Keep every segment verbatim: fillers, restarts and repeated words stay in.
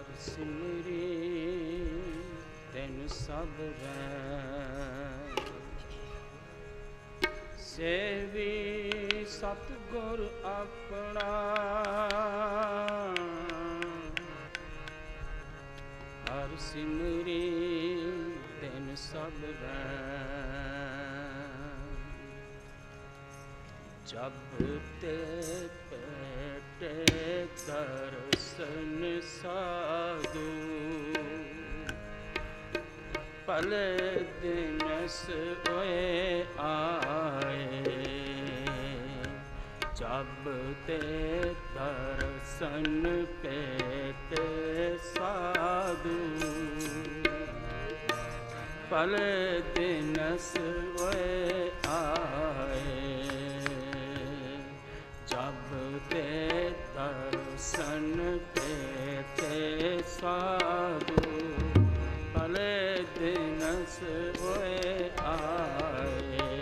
ਹਰ ਸਿਮਰੀ ਤੈਨੂੰ ਸਬਰੈ ਸੇਵੀ ਸਤਿਗੁਰ ਆਪਣਾ ਹਰ ਸਿਮਰੀ ਤੈਨੂੰ ਸਬਰੈ ਜਬ ਤੇ ਪੇਟੇ ਦਰਸ਼ਨ ਸਾਧੂ ਭਲੇ ਦਿਨਸ ਹੋਏ ਆਏ ਜਬ ਤੇ ਦਰਸ਼ਨ ਪੇਟੇ ਸਾਧੂ ਭਲੇ ਦਿਨਸ ਹੋਏ ਆਏ ਜਬ ਤੇ ਦਰਸ਼ਨ ਪੇਤੇ ਸਾਧੂ ਭਲੇ ਦਿਨਸ ਹੋਏ ਆਏ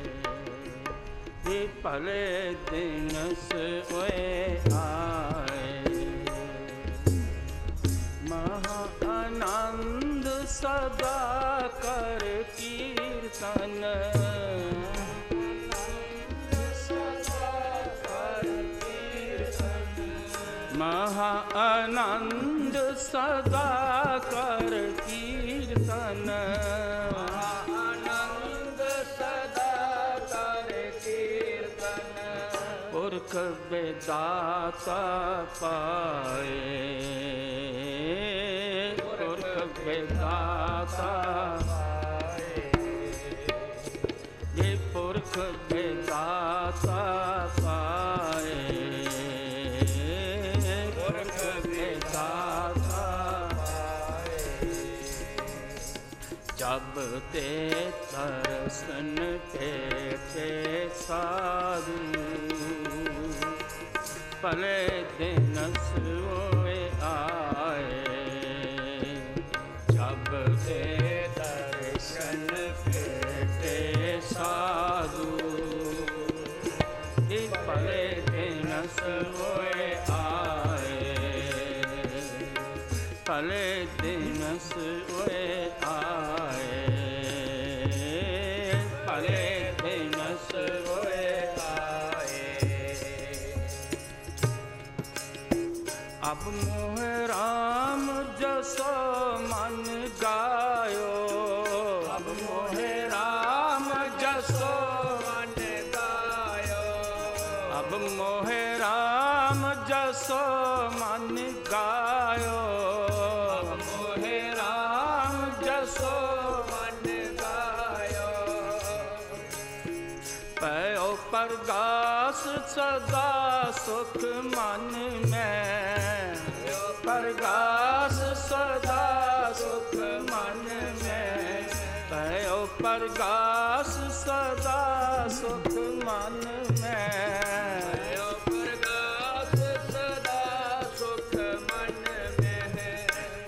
ਹੀ ਭਲੇ ਦਿਨਸ ਹੋਏ ਆਏ ਮਹਾ ਆਨੰਦ ਸਦਾ ਕਰ ਕੀਰਤਨ ਮਹਾ ਆਨੰਦ ਸਦਾ ਕਰ ਕੀਰਤਨ ਮਹਾ ਆਨੰਦ ਸਦਾ ਕਰ ਕੀਰਤਨ ਪੁਰਖ ਬੇਦਾਤਾ ਪਾਏ ਪੁਰਖ ਬੇਦਾਤਾ ਪਾਏ ਇਹ ਪੁਰਖ ਬੇਦਾਤਾ ਪਾਏ ਜਬ ਤੇ ਦਰਸ਼ਨ ਪੇਟੇ ਸਾਧੂ ਭਲੇ ਦਿਨਸ ਹੋਏ ਆਏ ਜਬ ਤੇ ਦਰਸ਼ਨ ਪੇਟੇ ਸਾਧੂ ਇਹ ਭਲੇ ਦਿਨਸ ਹੋਏ ਆਏ ਭਲੇ ਦਿਨਸ ਹੋਏ ਆਏ ਭਲੇ ਦਿਨਸ ਹੋਏ ਆਏ ਅਬ ਮੋਹ ਰਾਮ ਜਸੋ ਮਨ ਗਾਇਓ ਅਬ ਮੋਹ ਰਾਮ ਜਸੋ ਮਨ ਗਾਇਓ ਅਬ ਮੋਹ ਰਾਮ ਜਸੋ ਮਨ ਗਾਇਓ ਪਰਗਾਸ ਸਦਾ ਸੁਖ ਮਨ ਮੈਂ ਪਰਗਾਸ ਸਦਾ ਸੁਖ ਮਨ ਮੈਂ ਪਇਓ ਪਰਗਾਸ ਸਦਾ ਸੁਖ ਮਨ ਮੈਂ ਪਇਓ ਪਰਗਾਸ ਸਦਾ ਸੁਖ ਮਨ ਮੈਂ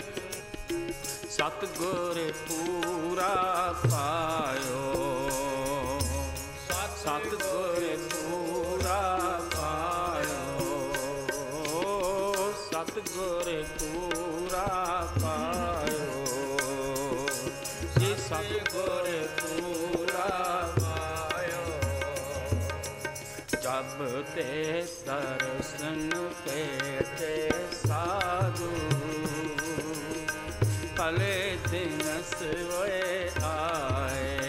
ਸਤਿਗੁਰ ਪੂਰਾ ਪਾਇਓ ਸਤਿਗੁਰ ਪੂਰਾ ਪਾਇਓ ਸਤਿਗੁਰ ਪੂਰਾ ਪਾਇਓ ਜੀ ਸਤਿਗੁਰ ਪੂਰਾ ਪਾਇਓ ਜਬ ਤੇ ਦਰਸ਼ਨ ਪੇਟੇ ਸਾਧੂ ਭਲੇ ਦਿਨਸ ਹੋਏ ਆਏ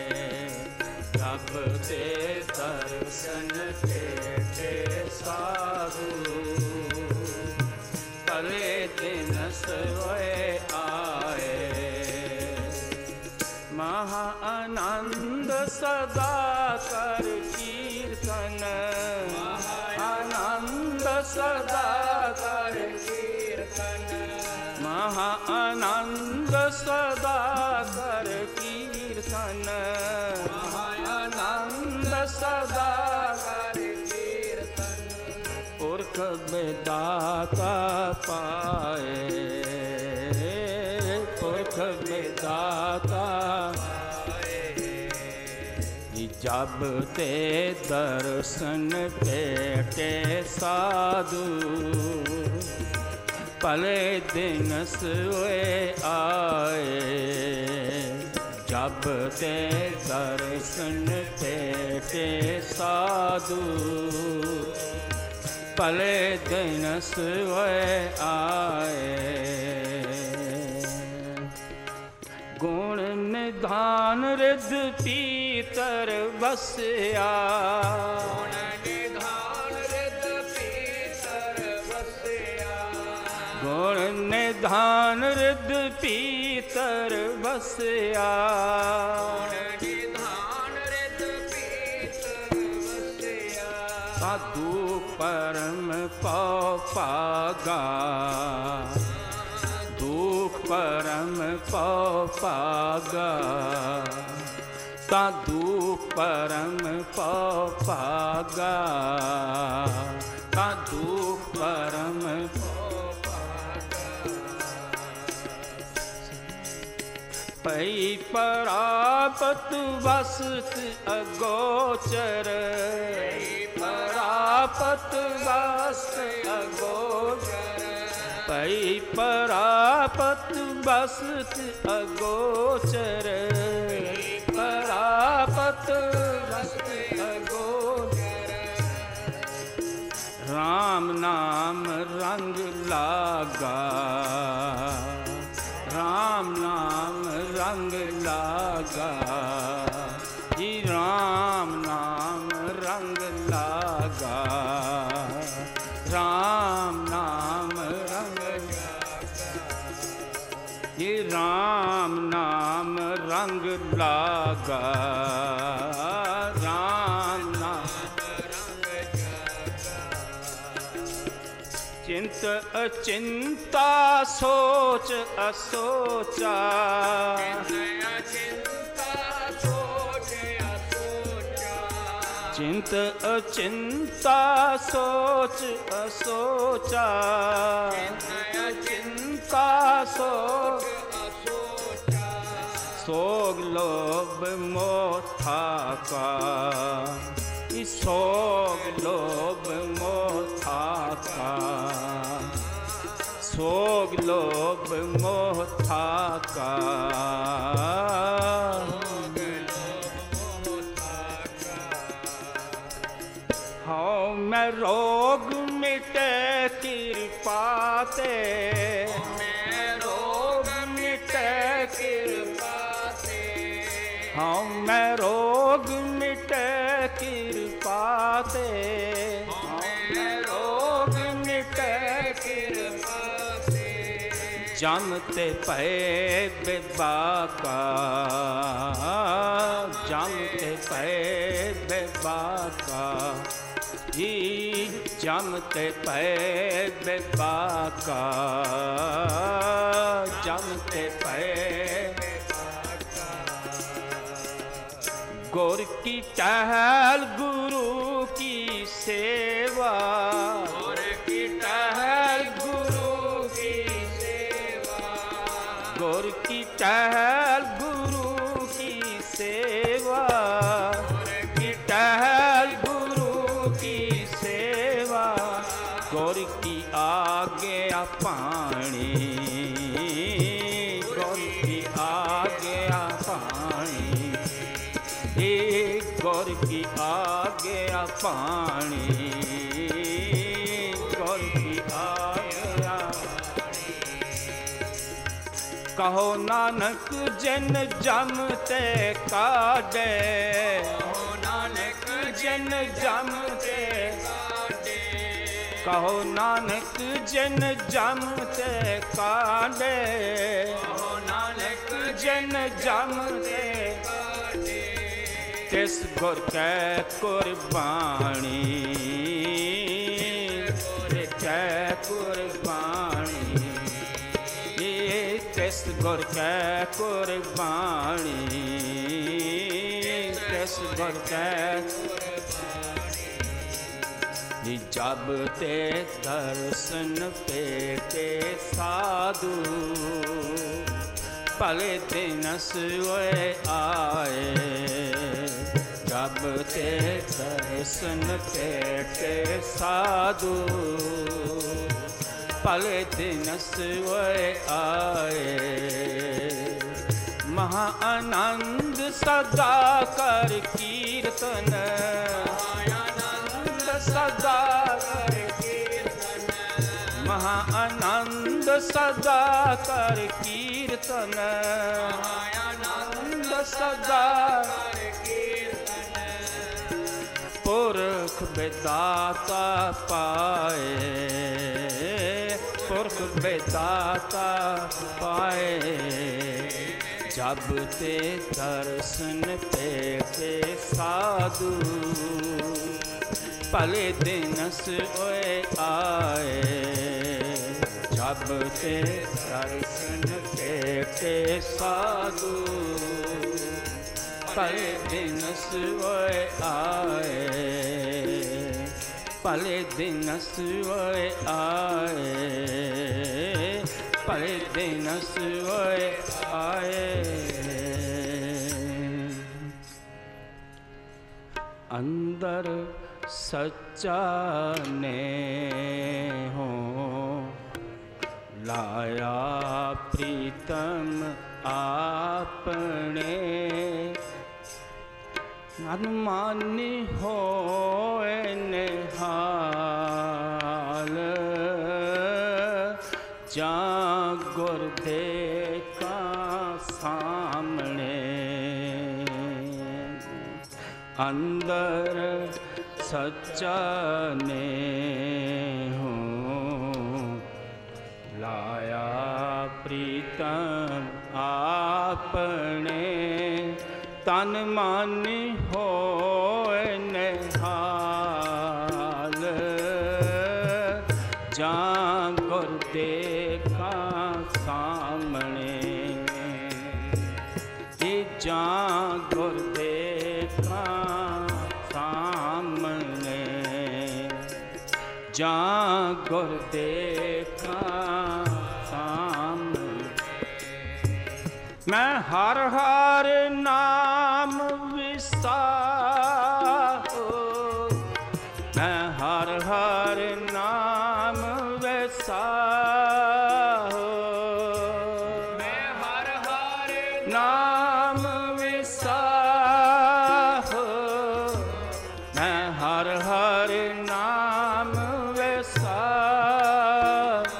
ਜਬ ਤੇ ਦਰਸ਼ਨ ਪੇਟੇ ਸਾਧੂ ਭਲੇ ਦਿਨਸ ਹੋਏ ਆਏ ਮਹਾ ਆਨੰਦ ਸਦਾ ਕਰ ਕੀਰਤਨ ਮਹਾ ਆਨੰਦ ਸਦਾ ਕਰ ਕੀਰਤਨ ਮਹਾ ਆਨੰਦ ਸਦਾ ਕਰ ਕੀਰਤਨ ਸਦਾ ਕਰ ਕੀਰਤਨ ਪੁਰਖ ਬੇਦਾਤਾ ਪਾਏ ਪੁਰਖ ਬੇਦਾਤਾ ਪਾਏ ਜਬ ਤੇ ਦਰਸ਼ਨ ਭੇਟੇ ਸਾਧੂ भले दिन सोए आए, जब ते दर्शन पेटे साधु, भले दिन सोए आए। गुण निधान रिद पीतर बसया, गुण निधान रिद पीतर बसया, गुण निधान रिद पीतर बसया, गुण निधान रिद पीतर बसया। साधु परम पौ पागा, दुख परम पौ पागा, साधु परम पौ पागा, साधु परम पौ पागा। पई परापत वसत अगोचर, परापत वसत अगोचर, पई परापत बसत अगोचर, परापत बसत अगोचर। राम नाम रंग लागा, राम नाम रंग लागा, जी राम नाम रंग लागा, राम नाम रंग ये राम नाम रंग लागा, राम नाम रंग लागा। चिंत अचिंता सोच असोचा, चिंत अचिंता सोच असोचा, चिंता सोच असोचा। सोग लोभ मोथा का, सोग लोभ मोथा का, सोग लोभ मोथा का। हाँ मैं रोग मिटे कृपा ते, मैं रोग मिटे कृपा ते, हाँ मैं रोग मिटे कृपा ते, मैं रोग मिटे कृपा ते। जमते पे बेबाका, जमते पे बेबाका, जी जमते पे बेबाका, जमते पे बेबाका। गुर की टहल गुरु की सेवा, गुर की टहल गुरु की सेवा, गुर की टहल गुरु की सेवा, गुर की टहल गुर की आज्ञा पाणी, गुर की आज्ञा पाणी, हे गुर की आज्ञा पाणी, गुर की आज्ञा पाणी। कहो नानक जन जमते काढ़े, कहो नानक जन जमते, कहो नानक जन जमते काढ़े, कहो नानक जन जमते काढ़े। तिस गुर कै कुर्बानी, कै कुर्बानी, तिस गुर कै कुर्बानी, तिस गुर कै जब ते दर्शन पेटे साधु, भले दिन सोए आए। जब ते दर्शन पेटे साधु, ਭਲੇ ਦਿਨ ਸੋਏ ਆਏ। ਮਹਾ ਆਨੰਦ ਸਦਾ ਕਰ ਕੀਰਤਨ, ਆਨੰਦ ਸਦਾ ਕਰ ਕੀਰਤਨ, ਮਹਾ ਆਨੰਦ ਸਦਾ ਕਰ ਕੀਰਤਨ, ਆਨੰਦ ਸਦਾ ਕਰ ਕੀਰਤਨ। ਪੁਰਖ ਬੇਦਾਤਾ ਪਾਏ, ਪੁਰਖ ਬੇਦਾਤਾ ਪਾਏ। ਜਬ ਤੇ ਦਰਸ਼ਨ ਪੇਖੇ ਸਾਧੂ, ਭਲੇ ਦਿਨ ਸੋਏ ਆਏ। ਜਬ ਤੇ ਦਰਸ਼ਨ ਪੇਖੇ ਸਾਧੂ, ਭਲੇ ਦਿਨ ਸੋਏ ਆਏ। ਭਲੇ ਦਿਨ ਸੋਏ ਆਏ, ਭਲੇ ਦਿਨ ਸੋਏ ਆਏ। ਅੰਦਰ ਸੱਚਾ ਨੇ ਹੋ ਲਾਇਆ ਪ੍ਰੀਤਮ ਆਪਣੇ। ਅਨਮਾਨੀ ਹੋਏ ਨਿਹਾਲ, ਜਾਂ ਗੁਰ ਦੇਖਾ ਸਾਹਮਣੇ। ਅੰਦਰ ਸੱਚਾ ਨੇ ਹੋ ਲਾਇਆ ਪ੍ਰੀਤਮ ਆਪਣੇ। ਤਨ ਮਨ ਹੋਏ ਨਿਹਾਲ, ਜਾਂ ਗੁਰ ਦੇਖਾ ਸਾਹਮਣੇ। ਇਹ ਜਾਂ ਗੁਰ ਦੇਖਾ ਸਾਹਮਣੇ, ਜਾਂ ਗੁਰ ਦੇਖਾ ਸਾਹਮਣੇ। ਮੈਂ ਹਰ ਹਰ ਨਾਮ ਵਿਸਾਹੋ, ਮੈਂ ਹਰ ਹਰ ਨਾਮ ਵਿਸਾਹੋ, ਮੈਂ ਹਰ ਹਰ ਨਾਮ ਵਿਸਾਹੋ, ਮੈਂ ਹਰ ਹਰ ਨਾਮ ਵਿਸਾਹੋ।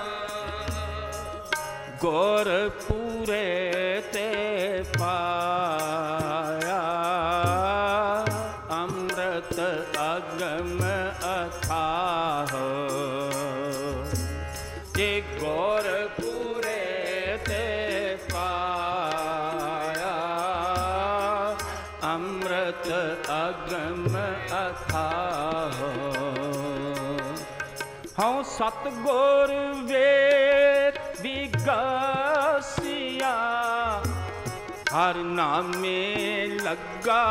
ਗੁਰ ਪੂਰੇ ਤੇ ਪਾਇਆ, ਅੰਮ੍ਰਿਤ ਅਗਮ ਅਥਾਹ। ਜੇ ਗੁਰ ਪੂਰੇ ਤੇ ਪਾਇਆ, ਅੰਮ੍ਰਿਤ ਅਗਮ ਅਥਾਹ। ਹਉ ਸਤਿਗੁਰ ਵੇਦ ਵਿਗਾਸਿਆ, ਹਰ ਨਾਮੇ ਲੱਗਾ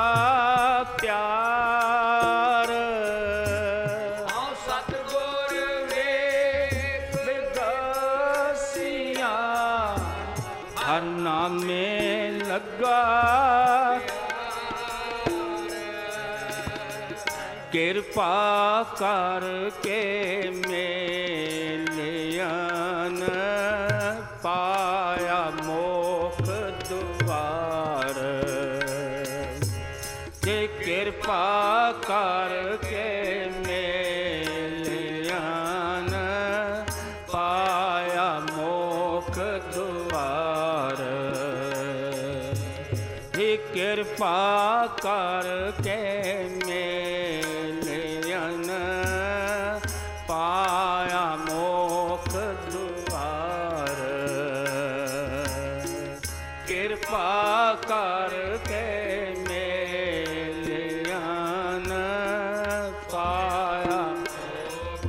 ਪਿਆਰ। ਹਉ ਸਤਿਗੁਰ ਵੇਦ ਵਿਗਾਸਿਆ, ਹਰ ਨਾਮੇ ਲੱਗਾ। ਕਿਰਪਾ ਕਰਕੇ ਮੇਲਿਆਨ, ਪਾਇਆ ਮੋਖ ਦੁਆਰ। ਜੇ ਕਿਰਪਾ ਕਰਕੇ ਮੇਲਿਆਨ, ਪਾਇਆ ਮੋਖ ਦੁਆਰ। ਜੇ ਕਿਰਪਾ ਕਰਕੇ ਮੇਲਿਆਨ, ਪਾਇਆ ਮੋਖ ਦੁਆਰ। ਕਿਰਪਾ ਕਰਕੇ ਮੇਲਿਆਨ, ਪਾਇਆ ਮੋਖ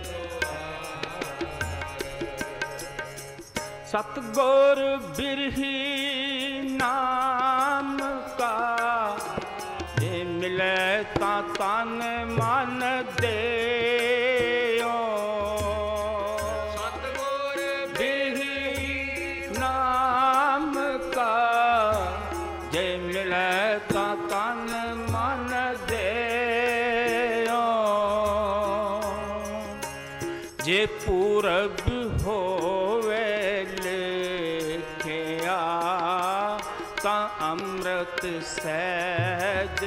ਦੁਆਰ। ਸਤਿਗੁਰ ਬਿਰਹੀ ਨਾਮ ਕਾ, ਜੇ ਮਿਲੇ ਤਾਂ ਤਨ ਮਨ ਦੇਓ। ਸਤਿਗੁਰ ਬਿਰਹੀ ਨਾਮ ਕਾ, ਜੇ ਮਿਲੇ ਤਾਂ ਤਨ ਮਨ ਦੇਓ। ਜੇ ਪੂਰਬ ਅੰਮ੍ਰਿਤ ਸਹਿਜ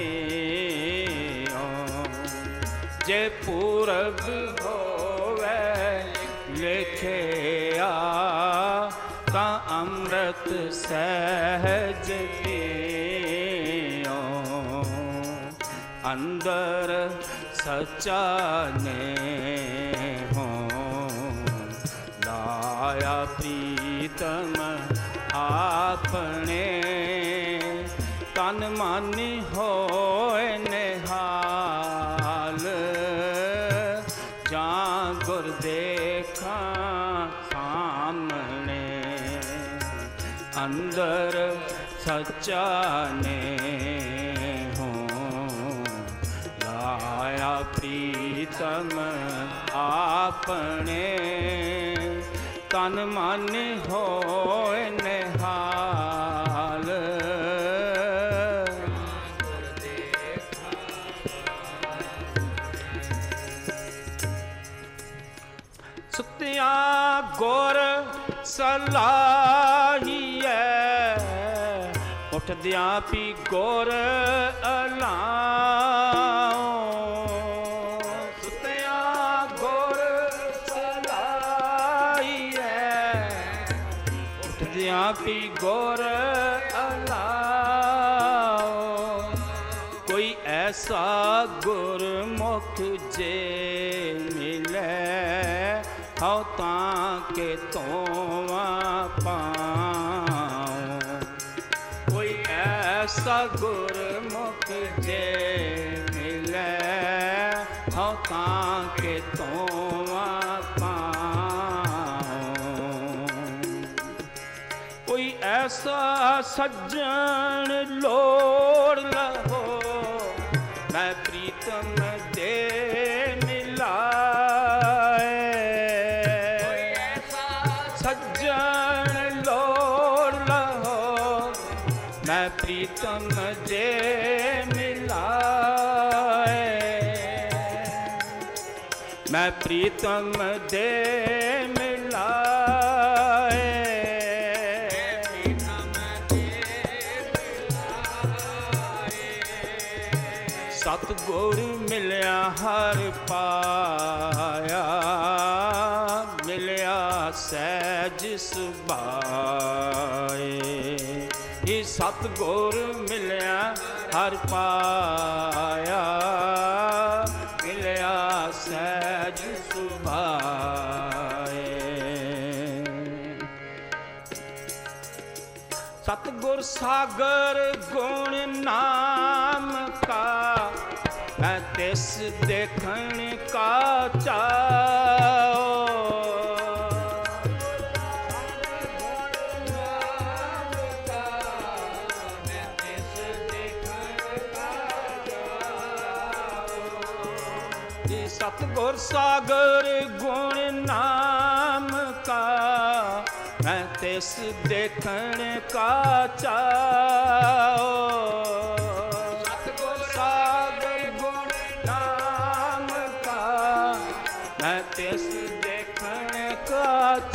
ਪੀਓ। ਜੇ ਪੂਰਬ ਹੋਵੇ ਲਿਖਿਆ ਤਾਂ ਅੰਮ੍ਰਿਤ ਸਹਿਜ ਪੀਓ। ਅੰਦਰ ਸੱਚਾ ਨੇ ਹੋ ਲਾਇਆ ਪ੍ਰੀਤਮ ਆਪਣੇ। ਤਨ ਮਨ ਹੋਏ ਨਿਹਾਲ ਜਾਂ ਗੁਰ ਦੇਖਾਂ ਸਾਹਮਣੇ। ਅੰਦਰ ਸੱਚਾ ਨੇ ਹੋ ਲਾਇਆ ਪ੍ਰੀਤਮ ਆਪਣੇ। ਤਨ ਮਨ ਹੋਏ ਨਿਹਾਲ ਸੁਤਿਆ ਗੁਰ ਸਲਾਹੀਐ। ਉੱਠਦਿਆਂ ਪੀ ਗੁਰ ਅਲਾਓ। ਸੁਤਿਆ ਗੁਰ ਸਲਾਹੀਐ। ਉੱਠਦਿਆਂ ਪੀ ਗੁਰ ਅਲਾਓ। ਕੋਈ ਐਸਾ ਗੁਰਮੁਖ ਜੇ ਮਿਲੈ ਹਉ ਤਾਂ ਕੇ ਤੋਵਾਂ ਪਾਉ। ਕੋਈ ਐਸਾ ਗੁਰਮੁਖ ਜੇ ਮਿਲੈ ਹਉ ਤਾਂ ਕੇ ਤੋਵਾਂ ਪਾਉ। ਕੋਈ ਐਸਾ ਸੱਜਣ ਲੋੜ ਲਹੋ ਮੈਂ ਪ੍ਰੀਤਮ ਦੇ ਪ੍ਰੀਤਮ ਜੇ ਮਿਲਾਏ। ਮੈਂ ਪ੍ਰੀਤਮ ਦੇ ਮਿਲਾਏ। ਪ੍ਰੀਤਮ ਦੇ ਮਿਲਾਏ। ਸਤਿਗੁਰ ਮਿਲਿਆ ਹਰ ਪਾਇਆ। ਮਿਲਿਆ ਸਹਿਜ ਸੁਭਾਏ। ਸਤਿਗੁਰ ਮਿਲਿਆ ਹਰ ਪਾਇਆ। ਮਿਲਿਆ ਸਹਿਜ ਸੁਭਾਏ। ਸਤਿਗੁਰ ਸਾਗਰ ਗੁਣ ਨਾਮ ਕਾ। ਮੈਂ ਤਿਸ ਦੇਖਣ ਕਾ ਚਾਓ। ਸਤਿਗੁਰ ਸਾਗਰ ਗੁਣ ਨਾਮ ਕਾ। ਮੈਂ ਤਿਸ ਦੇਖਣ ਕਾ ਚਾਓ। ਸਤਿਗੁਰ ਸਾਗਰ ਗੁਣ ਨਾਮ ਕਾ। ਮੈਂ ਤਿਸ ਦੇਖਣ ਕਾ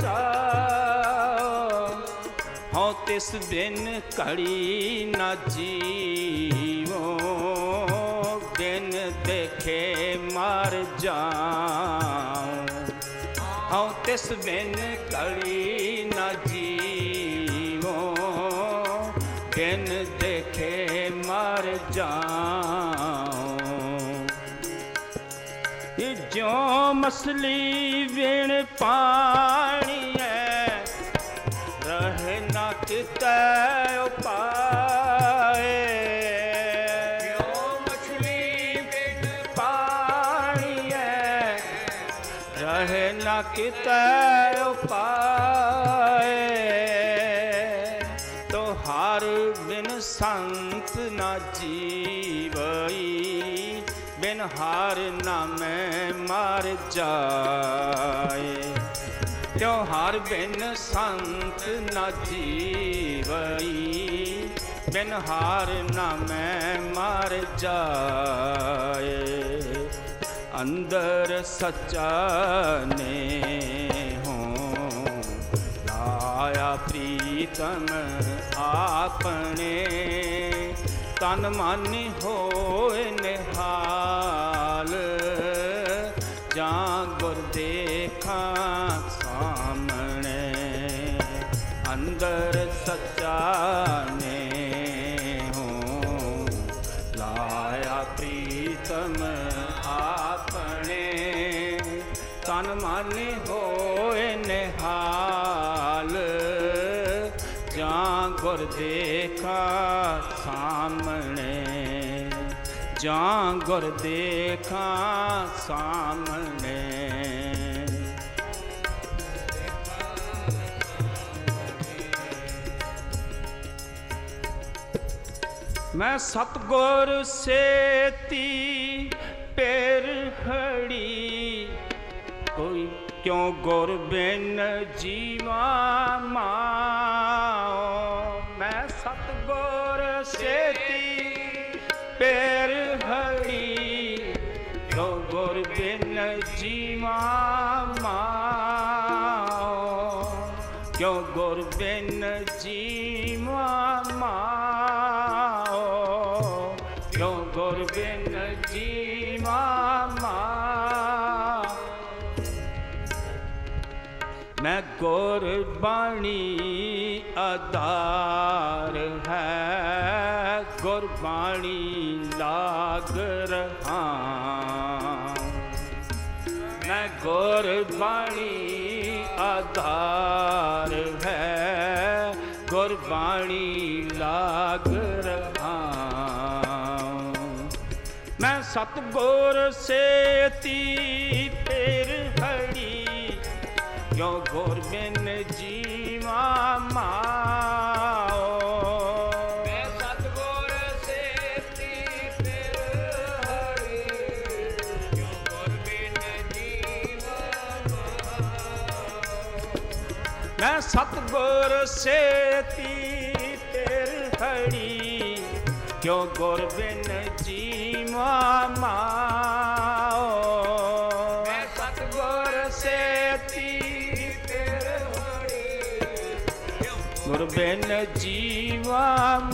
ਚਾਓ। ਹਉ ਤਿਸ ਬਿਨ ਘੜੀ ਨਾ ਜੀਵੋ। ਬਿਨ ਦੇਖੇ ਮਰ ਜਾਉ। ਹਉ ਤਿਸ ਬਿਨ ਘੜੀ ਨਾ ਜੀਵੋ। ਬਿਨ ਦੇਖੇ ਮਰ ਜਾਉ। ਜਿਉ ਮਛਲੀ ਬਿਨ ਪਾਣੀ ਹੈ। ਰਹੇ ਨਾ ਕਿਤੈ ਉਪਾਏ। ਰਹੇ ਨਾ ਕਿਤੈ ਉਪਾਏ। ਤੋਹਾਰ ਬਿਨ ਸੰਤ ਨਾ ਜੀਵਈ। ਬਿਨ ਹਾਰ ਨਾਮੈ ਮਰ ਜਾਏ। ਤਿਉਹਾਰ ਬਿਨ ਸੰਤ ਨਾ ਜੀਵਈ। ਬਿਨ ਹਾਰ ਨਾਮੈ ਮਰ ਜਾਏ। ਅੰਦਰ ਸੱਚਾ ਨੇ ਹੋ ਲਾਇਆ ਪ੍ਰੀਤਮ ਆਪਣੇ, ਤਨ ਮਨ ਹੋਏ ਨਿਹਾਲ, ਜਾਂ ਗੁਰ ਦੇਖਾਂ ਸਾਹਮਣੇ, ਅੰਦਰ ਸੱਚਾ ਨੇ ਹੋ ਲਾਇਆ ਪ੍ਰੀਤਮ ਆਪਣੇ, ਤਨ ਮਨ ਹੋਏ ਨਿਹਾਲ, ਜਾਂ ਗੁਰ ਦੇਖਾਂ ਸਾਹਮਣੇ, ਜਾਂ ਗੁਰ ਦੇਖਾਂ ਸਾਹਮਣੇ। ਮੈਂ ਸਤਿਗੁਰ ਸੇਤੀ ਪੇਰ ਖੜੀ, ਕੋਈ ਕਿਉਂ ਗੁਰ ਬਿਨ ਜੀਵਾ ਮਾਓ। ਮੈਂ ਸਤਿਗੁਰ ਸੇਤੀ ਪੇਰ ਖੜੀ, ਕਿਉਂ ਗੁਰ ਬਿਨ ਜੀਵਾ ਮਾਓ, ਕਿਉਂ ਗੁਰ ਬਿਨ ਜੀਵਾ ਮਾਓ, ਕਿਉਂ ਗੁਰ ਬਿਨ ਜੀਵਾ ਮਾਓ। ਮੈਂ ਗੁਰ ਬਾਣੀ ਆਧਾਰ ਹੈ, ਗੁਰ ਬਾਣੀ ਲਾਗ ਰਹਾ। ਮੈਂ ਗੁਰ ਬਾਣੀ ਆਧਾਰ ਹੈ, ਗੁਰ ਬਾਣੀ ਲਾਗ ਰਹਾ। ਮੈਂ ਸਤਿਗੁਰ ਸੇਤੀ ਪੇਰ ਖੜੀ, ਕਿਉਂ ਗੁਰ ਬਿਨ ਜੀਵਾ ਮਾਓ। ਮੈਂ ਸਤਿਗੁਰ ਸੇਤੀ ਪੇਰ ਖੜੀ, ਕਿਉਂ ਗੁਰ ਬਿਨ ਜੀਵਾ ਮਾਓ। ਮੈਂ ਸਤਿਗੁਰ ਸੇਤੀ ਪੇਰ ਖੜੀ, ਕਿਉਂ ਗੁਰ ਬਿਨ ਜੀਵਾ ਮਾਓ। ਮੈਂ ਸਤਿਗੁਰ ਸੇਤੀ ਗੁਰ ਬਿਨ ਜੀਵਾ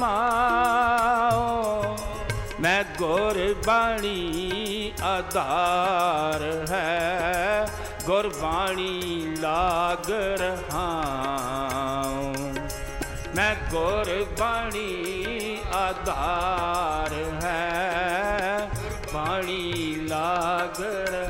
ਮਾਓ। ਮੈਂ ਗੁਰ ਬਾਣੀ ਆਧਾਰ ਹੈ, ਗੁਰ ਬਾਣੀ ਲਾਗ ਰਹਾਉ। ਮੈਂ ਗੁਰ ਬਾਣੀ ਆਧਾਰ ਹੈ, ਬਾਣੀ ਲਾਗ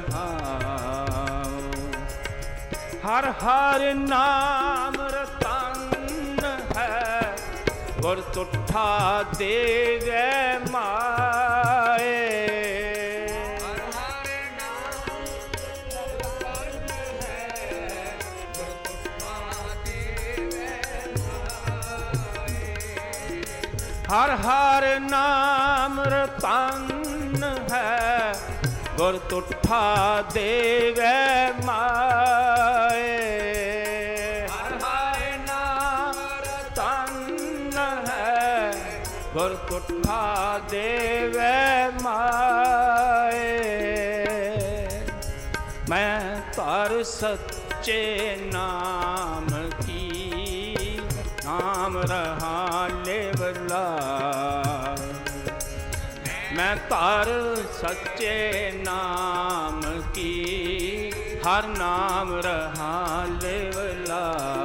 ਰਹਾਉ। ਹਰ ਹਰ ਨਾਮ ਰਤਨ ਹੈ, ਗੁਰ ਤੁਠਾ ਦੇਵੈ ਮਾਏ। ਹਰ ਹਰ ਨਾਮ ਰਤਨ ਹੈ, ਗੁਰ ਤੁਠਾ ਦੇਵੈ ਮਾਏ। ਹਰ ਹਰ ਨਾਮ ਰਤਨ ਹੈ, ਗੁਰ ਤੁਠਾ ਦੇਵੈ ਮਾਏ। ਹਰ ਹਰ ਨਾਮ ਰਤਨ ਹੈ, ਗੁਰ ਤੁਠਾ ਦੇਵੈ ਮਾਏ। ਮੈਂ ਧਰ ਸੱਚੇ ਨਾਮ ਕੀ, ਨਾਮ ਰਹਾ ਲੇਵਲਾ। ਮੈਂ ਧਰ ਸੱਚੇ ਨਾਮ ਕੀ, ਹਰ ਨਾਮ ਰਹਾ ਲੇਵਲਾ।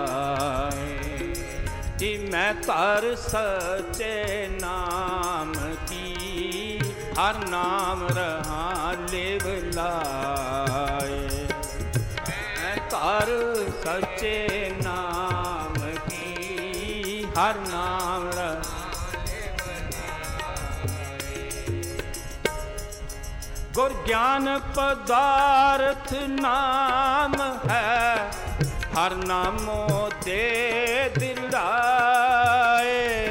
ਜੀ ਮੈਂ ਧਰ ਸੱਚੇ ਨਾਮ ਕੀ, ਹਰ ਨਾਮ ਰਹਾ ਲੇਵਲਾ। ਮੈਂ ਧਰ ਸੱਚੇ ਨਾਮ ਕੀ, ਹਰ ਨਾਮ ਰਹਾ। ਗੁਰ ਗਿਆਨ ਪਦਾਰਥ ਨਾਮ ਹੈ, ਹਰ ਨਾਮੋ ਦੇ ਦਿਲਾਏ।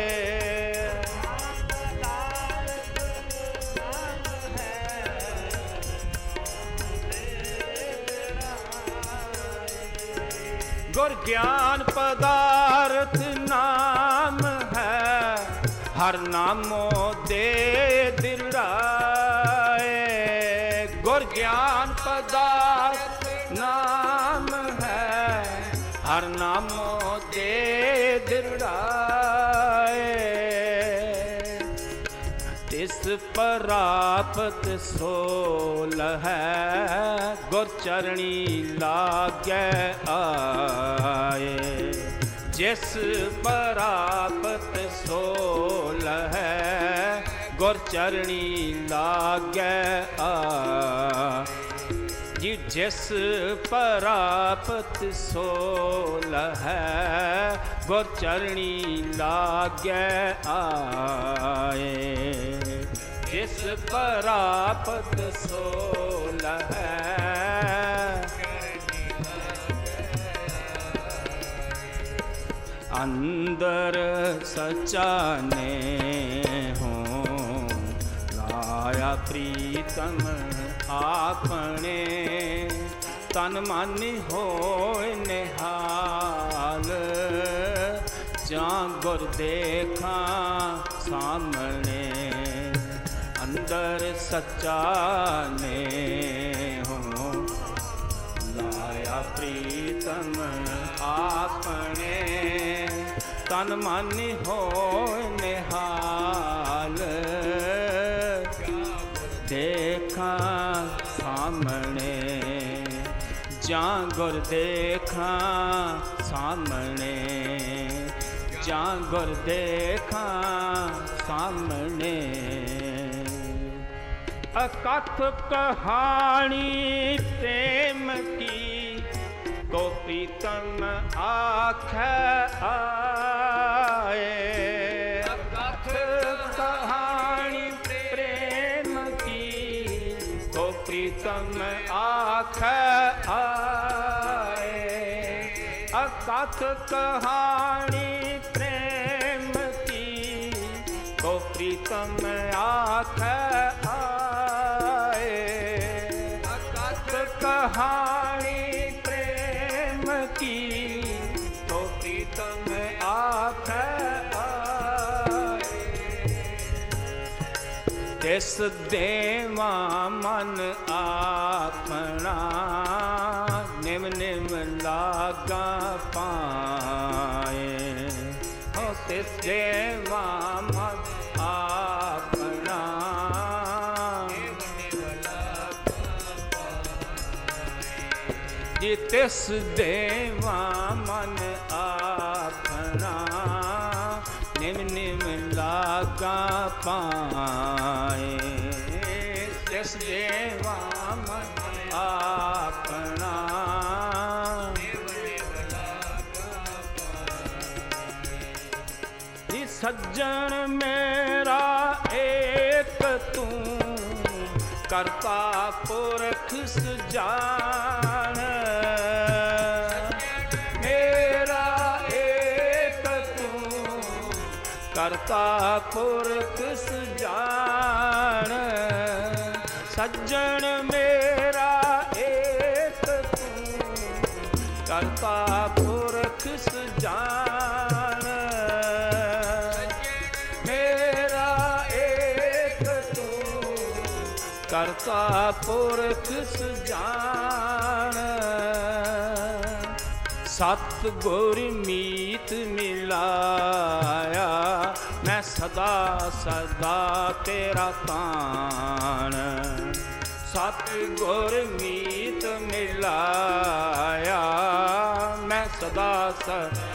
ਗੁਰ ਗਿਆਨ ਪਦਾਰਥ ਨਾਮ ਹੈ, ਹਰ ਨਾਮੋ ਦੇ ਦਿਲਾਏ। ਗੁਰ ਗਿਆਨ ਪਦਾਰਥ ਨਾਮ ਹੈ, ਹਰ ਨਾਮੋ ਦੇ ਦਿੜਾਏ। ਤਿਸ ਪ੍ਰਾਪਤ ਸੋ ਲਹੈ ਗੁਰ ਚਰਣੀ ਲਾਗੈ ਆਏ। ਜਿਸ ਪ੍ਰਾਪਤ ਸੋ ਲਹੈ ਗੁਰ ਚਰਣੀ ਲਾਗੈ ਆ। ਜੀ ਜਿਸ ਪ੍ਰਾਪਤ ਸੋ ਲਹੈ ਗੁਰ ਚਰਣੀ ਲਾਗੈ ਆਏ। ਜਿਸ ਪ੍ਰਾਪਤ ਸੋ ਲਹੈ ਅੰਦਰ ਸਚਾ ਨੇ ਹੋ ਲਾਇਆ ਪ੍ਰੀਤਮ ਆਪਣੇ। ਤਨ ਮਨ ਹੋਏ ਨਿਹਾਲ ਜਾਂ ਗੁਰ ਦੇਖਾਂ ਸਾਹਮਣੇ। ਅੰਦਰ ਸਚਾ ਨੇ ਹੋ ਲਾਇਆ ਪ੍ਰੀਤਮ ਆਪਣੇ। ਤਨ ਮਨ ਹੋਏ ਨਿਹਾਲ ਦੇਖਾਂ ਸਾਹਮਣੇ। ਜਾਂ ਗੁਰ ਦੇਖਾਂ ਸਾਹਮਣੇ। ਜਾਂ ਗੁਰ ਦੇਖਾਂ ਸਾਹਮਣੇ। ਅਕਥ ਕਹਾਣੀ ਪ੍ਰੇਮ ਕੀ ਕੋ ਪ੍ਰੀਤਮ ਆਖੈ ਆਏ। ਅਕਥ ਕਹਾਣੀ ਪ੍ਰੇਮ ਕੀ ਕੋ ਪ੍ਰੀਤਮ ਆਖੈ ਆਏ। ਅਕਥ ਕਹਾਣੀ ਪ੍ਰੇਮ ਕੀ ਕੋ ਪ੍ਰੀਤਮ ਆਖੈ ਆਏ। ਅਕਥ ਕਹਾਣੀ ਪ੍ਰੇਮ ਕੀ ਕੋ ਪ੍ਰੀਤਮ ਆਖੈ ਆਏ। ਤਿਸ ਦੇਵਾ ਮਨ ਆਪਣਾ ਨਿਮ ਨਿਮ ਲਾਗਾ ਪਾਏ। ਹੋ ਤਿਸ ਦੇਵਾ ਮਨ ਆਪਣਾ ਜੀ ਤਿਸ ਦੇਵਾ ਮਨ ਆਪਣਾ ਨਿਮ ਨਿਮ ਲਾਗਾ ਪਾਏ। ਤਿਸ ਦੇਵਾ ਮਨ ਆਪਣਾ ਜੀ ਸੱਜਣ ਮੇਰਾ ਏਕ ਤੂੰ ਕਰਤਾ ਪੁਰਖ ਸੁਜਾਨ। ਮੇਰਾ ਏਕ ਤੂੰ ਕਰਤਾ ਪੁਰਖ ਸੁਜਾਨ। ਸੱਜਣ ਮੇਰਾ ਏਕ ਤੂੰ ਕਰਤਾ ਪੁਰਖ ਸੁਜਾਨ। ਮੇਰਾ ਏਕ ਤੂੰ ਕਰਤਾ ਪੁਰਖ ਸੁਜਾਨ। ਸਤ ਗੁਰ ਮੀਤ ਮਿਲਾਇਆ ਮੈਂ ਸਦਾ ਸਦਾ ਤੇਰਾ ਤਾਣ। ਸਤ ਗੁਰ ਮੀਤ ਮਿਲਾਇਆ ਮੈਂ ਸਦਾ ਸਦਾ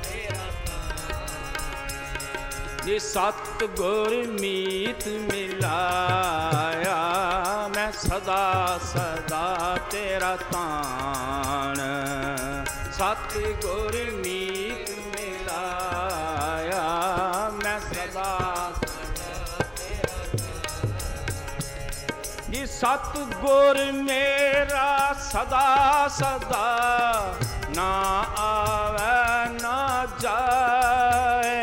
ਜੀ। ਸਤ ਗੁਰ ਮੀਤ ਮਿਲਾਇਆ ਮੈਂ ਸਦਾ ਸਦਾ ਤੇਰਾ ਤਾਣ। ਸਤ ਗੁਰ ਮੀਤ ਮਿਲਾਇਆ ਮੈਂ ਸਦਾ ਜੀ। ਸਤ ਗੁਰ ਮੇਰਾ ਸਦਾ ਸਦਾ ਨਾ ਆਵੇ ਨਾ ਜਾਏ।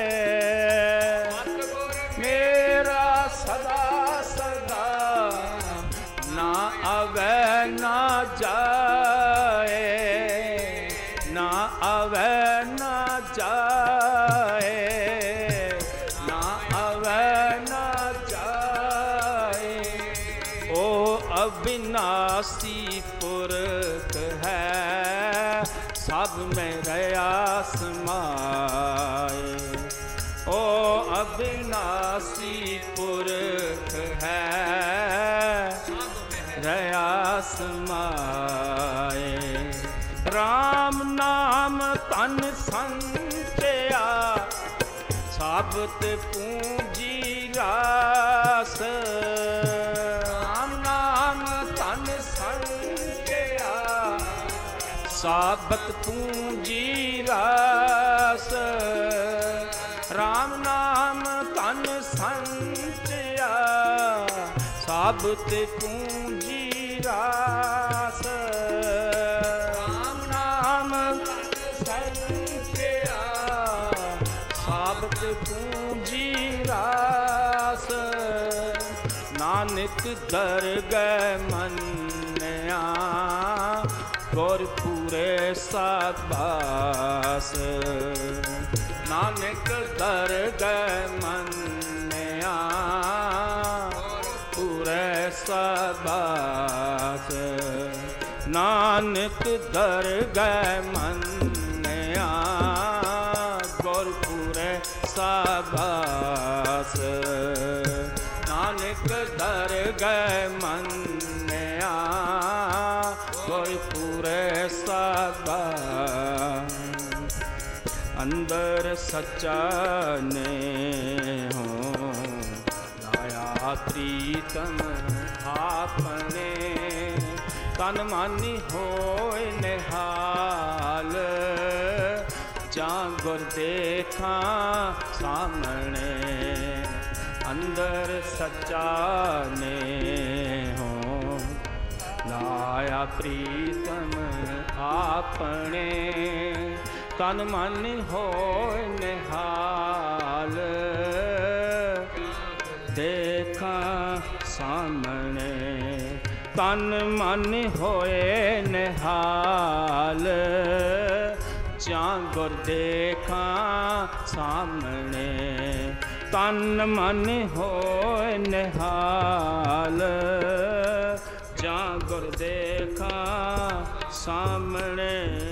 ਮੇਰਾ ਸਦਾ ਸਦਾ ਨਾ ਆਵੇ ਨਾ ਜਾਏ। ਨਾ ਆਵੇ ਨਾ ਜਾਏ। ਨਾ ਆਵੇ ਨਾ ਜਾਏ। ਓ ਅਬਿਨਾਸੀ ਪੁਰਖ ਹੈ ਸਭ ਮੈਂ ਰਹਿ ਸਮਾਏ। ਓ ਅਬਿਨਾਸੀ ਪੁਰਖ ਹੈ ਰਹਾ ਸਮਾਏ। ਰਾਮ ਨਾਮ ਤਨ ਸੰਚਿਆ ਸਾਬਤ ਪੂੰਜੀ ਰਾਸ। ਰਾਮ ਨਾਮ ਤਨ ਸੰਚਿਆ ਸਾਬਤ ਪੂੰਜੀ ਰਾਸ। ਰਾਮ ਨਾਮ ਤਨ ਸੰਚਿਆ ਸਾਬਤ ਪੂੰਜੀ ਰਾਸ। ਰਾਮ ਨਾਮ ਸੰਚਿਆ ਸਾਬਤ ਪੂੰਜੀ ਰਾਸ। ਨਾਨਕ ਦਰਗਹਿ ਮੰਨਿਆ ਗੁਰਪੂਰੇ ਸਾਬਾਸ। ਨਾਨਕ ਦਰਗਹਿ ਮੰਨਿਆ ਪੂਰੇ ਸਾਬਾਸ। ਨਾਨਕ ਦਰਗਹਿ ਮੰਨਿਆ ਗੁਰਪੂਰੇ ਸਾਬਾਸ। ਨਾਨਕ ਦਰਗਹਿ ਮੰਨਿਆ ਗੁਰਪੂਰੇ ਸਾਬਾਸ। ਅੰਦਰ ਸੱਚਾ ਨੇ ਹੋ ਲਾਇਆ ਪ੍ਰੀਤਮ ਆਪਣੇ। ਤਨ ਮਨ ਹੋਏ ਨਿਹਾਲ ਜਾਂ ਗੁਰ ਦੇਖਾਂ ਸਾਹਮਣੇ। ਅੰਦਰ ਸੱਚਾ ਨੇ ਹੋ ਲਾਇਆ ਪ੍ਰੀਤਮ ਆਪਣੇ। ਤਨ ਮਨ ਹੋਏ ਨਿਹਾਲ ਦੇਖਾਂ ਸਾਹਮਣੇ। ਤਨ ਮਨ ਹੋਏ ਨਿਹਾਲ ਜਾਂ ਗੁਰ ਦੇਖਾਂ ਸਾਹਮਣੇ। ਤਨ ਮਨ ਹੋਏ ਨਿਹਾਲ ਜਾਂ ਗੁਰ ਦੇਖਾਂ ਸਾਹਮਣੇ।